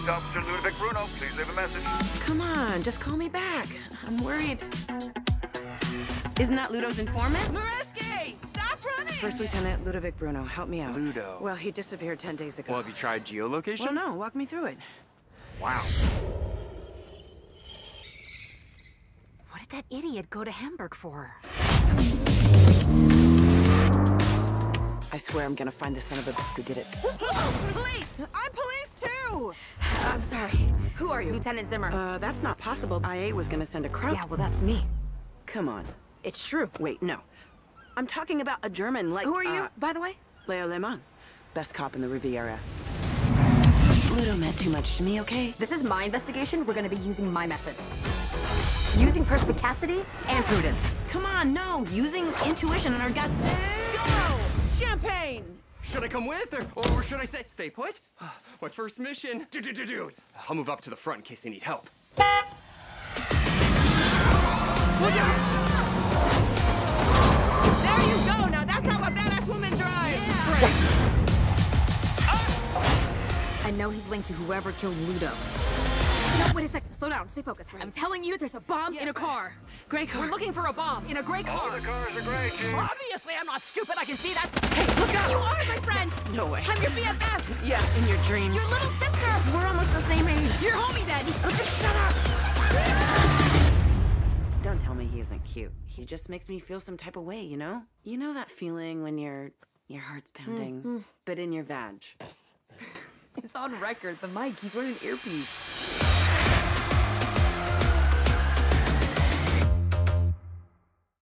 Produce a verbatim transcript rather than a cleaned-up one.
to Officer Ludovic Bruno. Please leave a message. Come on, just call me back. I'm worried. Isn't that Ludo's informant? Mareski! Stop running! First Lieutenant Ludovic Bruno, help me out. Ludo. Well, he disappeared ten days ago. Well, have you tried geolocation? Well, no, walk me through it. Wow. What did that idiot go to Hamburg for? I swear I'm gonna find the son of a who did it. Police! I'm police too! I'm sorry. Who are you? Lieutenant Zimmer. Uh, that's not possible. I A was gonna send a crowd. Yeah, well, that's me. Come on. It's true. Wait, no. I'm talking about a German, like, Who are you, uh, by the way? Leo Lemon. Best cop in the Riviera. Ludo meant too much to me, okay? This is my investigation. We're gonna be using my method. Using perspicacity and prudence. Come on, no. Using intuition and our guts. Go! Champagne! Should I come with, or, or should I say, stay put? My first mission. Do, do, do, do. I'll move up to the front in case they need help. Look out! There you go! Now that's how a badass woman drives! Yeah. I know he's linked to whoever killed Ludo. No, wait a second. Slow down. Stay focused. I'm telling you, there's a bomb Yeah. in a car. Gray car. We're looking for a bomb in a gray All car. the cars are gray, Chief. Obviously, I'm not stupid. I can see that. Hey, look out! You are my friend. No way. I'm your B F F. Yeah, in your dreams. Your little sister. We're almost the same age. Your homie then. Oh, just shut up! Don't tell me he isn't cute. He just makes me feel some type of way, you know? You know that feeling when your your heart's pounding, Mm-hmm. but in your vag. It's on record. The mic. He's wearing an earpiece.